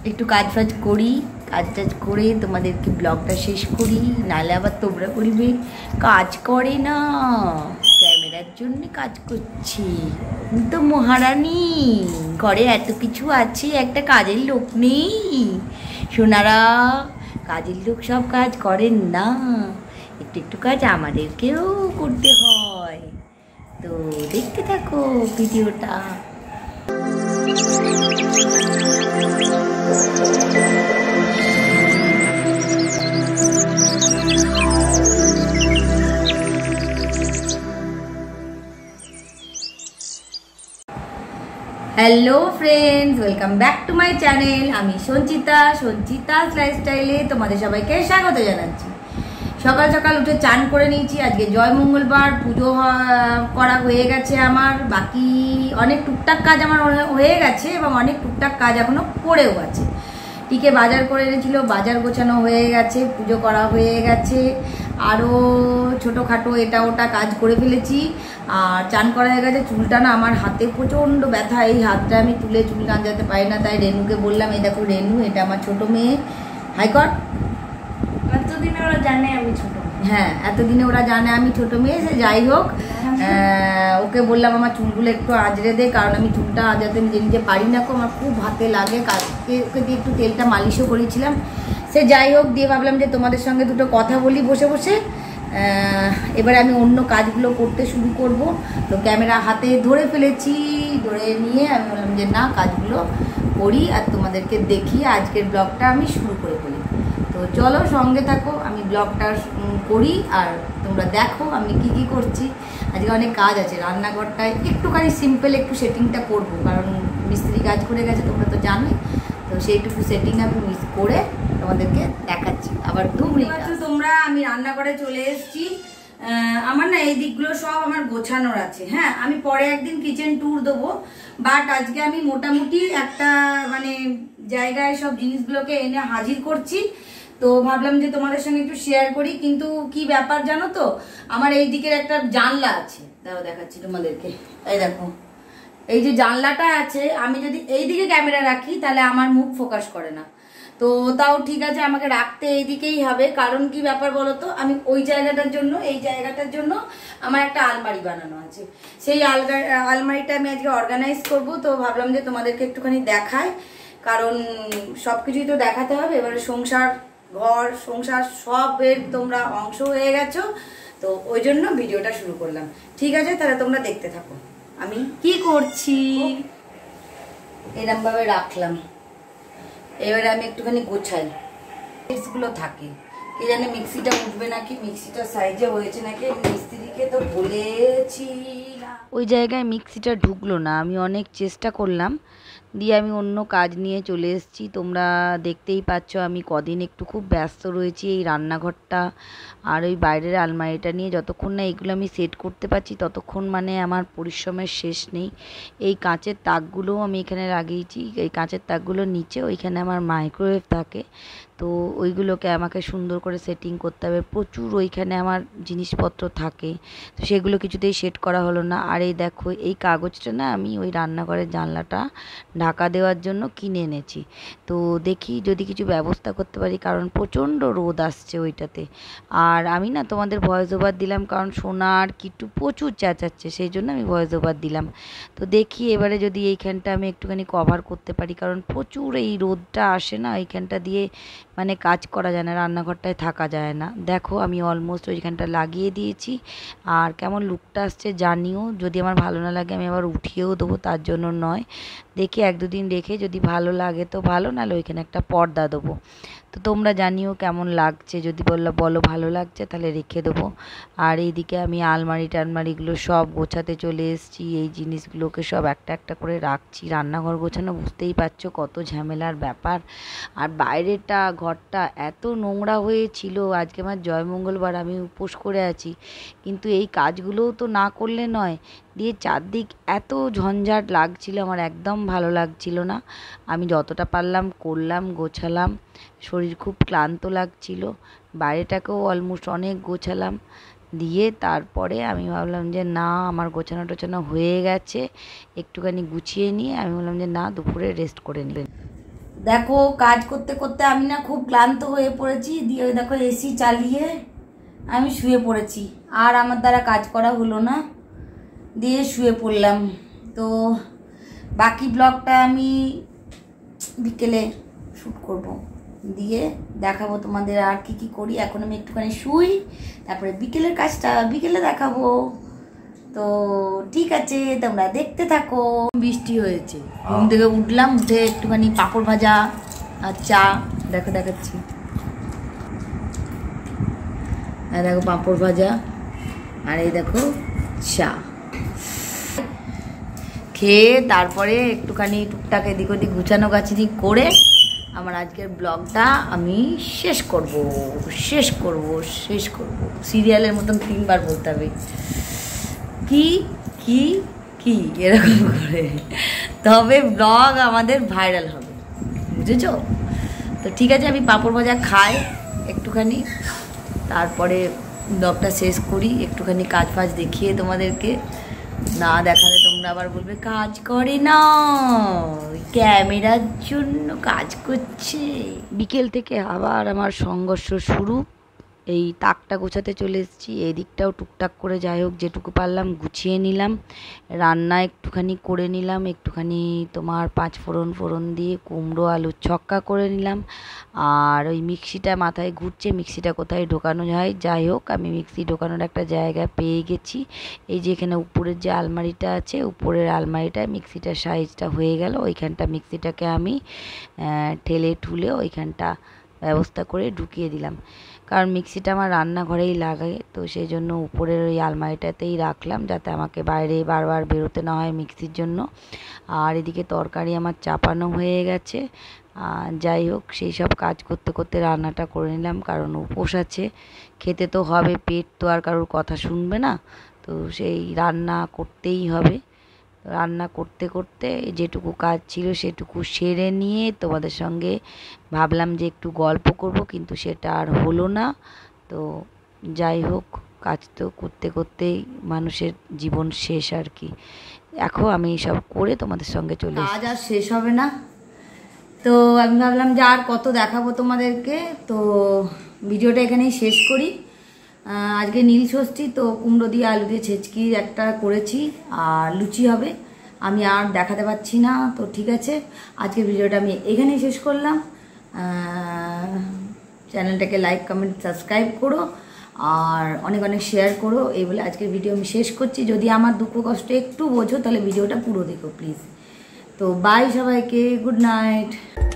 একটু কাজ ফাজ করি, কাজ টাজ করে তোমাদেরকে ব্লগটা শেষ করি, নাহলে আবার তোমরা বলবে কাজ করে না, ক্যামেরার জন্য কাজ করছি। তো মহারানী ঘরে এত কিছু আছে, একটা কাজের লোক নেই সোনারা, কাজের লোক সব কাজ করেন না, একটু একটু কাজ আমাদেরকেও করতে হয়। তো দেখতে থাকো ভিডিওটা। Hello friends, welcome back to my channel. আমি সঞ্চিতাস লাইফস্টাইলে তোমাদের সবাইকে স্বাগত জানাচ্ছি। সকাল সকাল উঠে চান করে নিয়েছি। আজকে জয় মঙ্গলবার, পুজো করা হয়ে গেছে আমার। বাকি অনেক টুকটাক কাজ আমার হয়ে গেছে এবং অনেক টুকটাক কাজ এখনো পড়েও আছে। টিকে বাজার করে এনেছিল, বাজার গোছানো হয়ে গেছে, পুজো করা হয়ে গেছে, আরও ছোটোখাটো এটা ওটা কাজ করে ফেলেছি। আর চান করা হয়ে গেছে। চুলটা না আমার হাতে প্রচণ্ড ব্যথা, এই হাতটা আমি তুলে চুল গাঁজাতে পারি না। তাই রেনুকে বললাম, এই দেখো রেনু, এটা আমার ছোটো মেয়ে, হাইকট। এতদিনে ওরা জানে আমি ছোট, হ্যাঁ এতদিনে ওরা জানে আমি ছোট মেয়ে। সে যাই হোক, ওকে বললাম আমার চুলগুলো একটু আঁচড়ে দে, কারণ আমি চুলটা আঁচড়াতে নিজে নিজে পারি না, আমার খুব হাতে লাগে। কালকে ওকে দিয়ে একটু তেলটা মালিশও করেছিলাম। সে যাই হোক, দিয়ে ভাবলাম যে তোমাদের সঙ্গে দুটো কথা বলি বসে বসে। এবারে আমি অন্য কাজগুলো করতে শুরু করব। তো ক্যামেরা হাতে ধরে ফেলেছি, ধরে নিয়ে আমি বললাম যে না, কাজগুলো করি আর তোমাদেরকে দেখি। আজকের ব্লগটা আমি শুরু করে ফেলি। তো চলো সঙ্গে থাকো, আমি ব্লগটা করি আর তোমরা দেখো আমি কি কি করছি। আজকে অনেক কাজ আছে রান্নাঘরটায়, একটুখানি সিম্পল একটু সেটিংটা করব, কারণ মিস্ত্রি কাজ করে গেছে তোমরা তো জানোই। তো সেইটুকু সেটিং আমি মিস করে তোমাদেরকে দেখাচ্ছি। আবার তোমরা, আমি রান্নাঘরে চলে এসেছি। আমার না এই দিকগুলো সব আমার গোছানোর আছে। হ্যাঁ, আমি পরে একদিন কিচেন ট্যুর দেবো, বাট আজকে আমি মোটামুটি একটা মানে জায়গায় সব জিনিসগুলোকে এনে হাজির করছি। তো ভাবলাম যে তোমাদের সঙ্গে একটু শেয়ার করি। কিন্তু কি ব্যাপার জানো তো, আমার এই দিকের একটা জানলা আছে, তাও দেখাচ্ছি তোমাদেরকে। এই দেখো, এই যে জানলাটা আছে, আমি যদি এই দিকে ক্যামেরা রাখি তাহলে আমার মুখ ফোকাস করে না। তো তাও ঠিক আছে, আমাকে রাখতে এই দিকেই হবে। কারণ কি ব্যাপার বলো তো, আমি ওই জায়গাটার জন্য, এই জায়গাটার জন্য আমার একটা আলমারি বানানো আছে। সেই আলমারিটা আমি আজকে অর্গানাইজ করব। তো ভাবলাম যে তোমাদেরকে একটুখানি দেখাই, কারণ সব কিছুই তো দেখাতে হবে। এবারে সংসার, ঘর সংসার সবের তোমরা অংশ হয়ে গেছো, তো ওই জন্য ভিডিওটা শুরু করলাম। ঠিক আছে, তাহলে তোমরা দেখতে থাকো আমি কি করছি। এরকম ভাবে রাখলাম। এবারে আমি একটুখানি গোছাই, গুলো থাকে। কি জানে মিক্সিটা উঠবে নাকি, মিক্সিটা সাইজে হয়েছে নাকি, মিস্ত্রিকে তো বলেছি। ওই জায়গায় মিক্সিটা ঢুকলো না, আমি অনেক চেষ্টা করলাম, দিয়ে আমি অন্য কাজ নিয়ে চলে এসেছি। তোমরা দেখতেই পাচ্ছ আমি কদিন একটু খুব ব্যস্ত রয়েছি এই রান্নাঘরটা আর ওই বাইরের আলমারিটা নিয়ে। যতক্ষণ না এগুলো আমি সেট করতে পারছি ততক্ষণ মানে আমার পরিশ্রমের শেষ নেই। এই কাঁচের তাকগুলোও আমি এখানে লাগিয়েছি। এই কাঁচের তাকগুলোর নিচে ওইখানে আমার মাইক্রোওয়েভ থাকে, তো ওইগুলোকে আমাকে সুন্দর করে সেটিং করতে হবে। প্রচুর ওইখানে আমার জিনিসপত্র থাকে, তো সেগুলো কিছুতেই সেট করা হলো না। আর এই দেখো, এই কাগজটা না আমি ওই রান্নাঘরের জানলাটা ঢাকা দেওয়ার জন্য কিনে এনেছি। তো দেখি যদি কিছু ব্যবস্থা করতে পারি, কারণ প্রচণ্ড রোদ আসছে ওইটাতে। আর আমি না তোমাদের ভয়েস ওভার দিলাম, কারণ সোনা আর কিট্টু প্রচুর চেঁচাচ্ছে, সেই জন্য আমি ভয়েস ওভার দিলাম। তো দেখি এবারে যদি এইখানটা আমি একটুখানি কভার করতে পারি, কারণ প্রচুর এই রোদটা আসে না, এইখানটা দিয়ে মানে কাজ করা যায় না, রান্নাঘরটায় থাকা যায় না। দেখো আমি অলমোস্ট ওইখানটা লাগিয়ে দিয়েছি। আর কেমন লুকটা আসছে জানিও। যদি আমার ভালো না লাগে আমি আবার উঠিয়েও দেবো, তার জন্য নয়। দেখি এক দুদিন রেখে যদি ভালো লাগে তো ভালো, নাহলে ওইখানে একটা পর্দা দেবো। তো তোমরা জানিও কেমন লাগছে, যদি বলো ভালো লাগছে তাহলে রেখে দেবো। আর এইদিকে আমি টালমারিগুলো সব গোছাতে চলে এসেছি। এই জিনিসগুলোকে সব একটা একটা করে রাখছি। রান্নাঘর গোছানো বুঝতেই পারছো কত ঝামেলার ব্যাপার। আর বাইরেটা ঘরটা এত নোংরা হয়েছিল। আজকে আমার জয়মঙ্গলবার, আমি উপোস করে আছি, কিন্তু এই কাজগুলোও তো না করলে নয়। দিয়ে চারদিক এত ঝঞ্ঝাট লাগছিল, আমার একদম ভালো লাগছিল না। আমি যতটা পারলাম করলাম, গোছালাম। শরীর খুব ক্লান্ত লাগছিল। বাইরেটাকেও অলমোস্ট অনেক গোছালাম। দিয়ে তারপরে আমি ভাবলাম যে না, আমার গোছানো টোছানো হয়ে গেছে, একটুখানি গুছিয়ে নিয়ে আমি বললাম যে না, দুপুরে রেস্ট করে নিই। দেখো কাজ করতে করতে আমি না খুব ক্লান্ত হয়ে পড়েছি, দিয়ে ওই দেখো এসি চালিয়ে আমি শুয়ে পড়েছি, আর আমার দ্বারা কাজ করা হলো না, দিয়ে শুয়ে পড়লাম। তো বাকি ব্লগটা আমি বিকেলে শ্যুট করব, দিয়ে দেখাবো তোমাদের আর কি কি করি। এখন আমি একটুখানি শুই, তারপরে বিকেলের কাজটা বিকেলে দেখাবো। তো ঠিক আছে, তোমরা দেখতে থাকো। বৃষ্টি হয়েছে, ঘুম থেকে উঠলাম, উঠে একটুখানি পাঁপড় ভাজা আর চা দেখো দেখাচ্ছি। দেখো পাঁপড় ভাজা আর এই দেখো চা খেয়ে তারপরে একটুখানি টুকটাক এদিক ওদিক গুছানো গাছানি করে আমার আজকের ব্লগটা আমি শেষ করব। সিরিয়ালের মতন 3 বার বলতে হবে, কি কি কি এরকম করে, তবে ব্লগ আমাদের ভাইরাল হবে, বুঝেছো? তো ঠিক আছে, আমি পাঁপড় ভাজা খাই একটুখানি, তারপরে ব্লগটা শেষ করি। একটুখানি কাজ ফাজ দেখিয়ে তোমাদেরকে, না দেখালে তোমরা আবার বলবে কাজ করে না, ক্যামেরার জন্য কাজ করছে। বিকেল থেকে আবার আমার সংঘর্ষ শুরু। এই তাকটা গোছাতে চলে এসেছি, এই দিকটাও টুকটাক করে যাই হোক যেটুকু পারলাম গুছিয়ে নিলাম। রান্না একটুখানি করে নিলাম, একটুখানি তোমার 5 ফোড়ন দিয়ে কুমড়ো আলুর ছক্কা করে নিলাম। আর ওই মিক্সিটা মাথায় ঘুরছে, মিক্সিটা কোথায় ঢোকানো যায়, যাই হোক আমি মিক্সি ঢোকানোর একটা জায়গা পেয়ে গেছি। এই যে এখানে উপরের যে আলমারিটা আছে, উপরের আলমারিটায় মিক্সিটার সাইজটা হয়ে গেল, ওইখানটা মিক্সিটাকে আমি ঠেলে ঠুলে ওইখানটা ব্যবস্থা করে ঢুকিয়ে দিলাম, কারণ মিক্সিটা আমার রান্নাঘরেই লাগে, তো সেই জন্য উপরের ওই আলমারিটাতেই রাখলাম, যাতে আমাকে বাইরে বারবার বেরোতে না হয় মিক্সির জন্য। আর এদিকে তরকারি আমার চাপানো হয়ে গেছে। যাই হোক সেই সব কাজ করতে করতে রান্নাটা করে নিলাম, কারণ উপোস আছে, খেতে তো হবে, পেট তো আর কারোর কথা শুনবে না, তো সেই রান্না করতেই হবে। রান্না করতে করতে যেটুকু কাজ ছিল সেটুকু সেরে নিয়ে তোমাদের সঙ্গে ভাবলাম যে একটু গল্প করব, কিন্তু সেটা আর হলো না। তো যাই হোক, কাজ তো করতে করতেই মানুষের জীবন শেষ আর কি। এখন আমি সব করে তোমাদের সঙ্গে চলে কাজ আর শেষ হবে না, তো আমি ভাবলাম যে আর কত দেখাবো তোমাদেরকে, তো ভিডিওটা এখানেই শেষ করি। আজকে নীল ষষ্ঠী, তো কুমড়ো দিয়ে আলু দিয়ে ছেচকি একটা করেছি, আর লুচি হবে, আমি আর দেখাতে পাচ্ছি না। তো ঠিক আছে, আজকের ভিডিওটা আমি এখানেই শেষ করলাম। চ্যানেলটাকে লাইক কমেন্ট সাবস্ক্রাইব করো, আর অনেক অনেক শেয়ার করো। এই বলে আজকের ভিডিও আমি শেষ করছি। যদি আমার দুঃখ কষ্ট একটু বোঝো তাহলে ভিডিওটা পুরো দেখো প্লিজ। তো বাই সবাইকে, গুড নাইট।